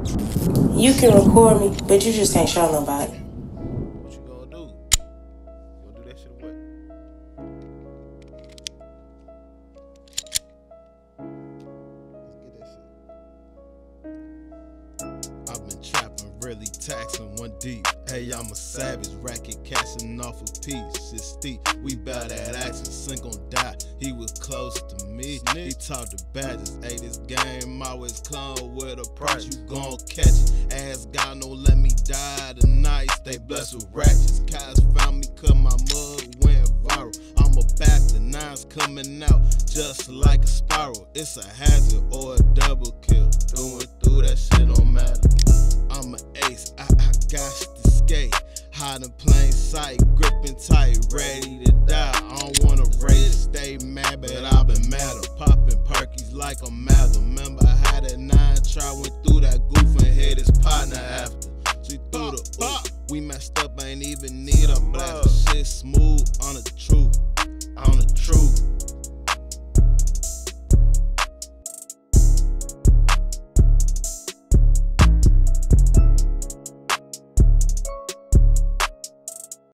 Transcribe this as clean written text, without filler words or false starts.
You can record me, but you just can't show nobody. What you gonna do? You gonna do that shit or what? Let's get that shit. I've been trapping, really taxing one deep. Hey, I'm a savage, racket cashing off a piece. Shit steep, we bout that action, Sink gon' die. He was close to me, he talked to badges. Hey, this game always come with a price. You gon' catch it, ass God no let me die tonight. Stay blessed with ratchets. Guys found me cause my mug went viral. I'm a bastard, nine's coming out just like a spiral. It's a hazard or a double kill. Through that shit don't matter. I'm an ace, I got to skate. Hide in plain sight, gripping tight, ready to die. I don't wanna race, stay mad, but I've been madder. Popping perkies like a mather. Remember I had a 9 try, went through that goof and hit his partner after. She threw the ooh. We messed up, ain't even need a blast. Shit smooth on the truth, on the truth.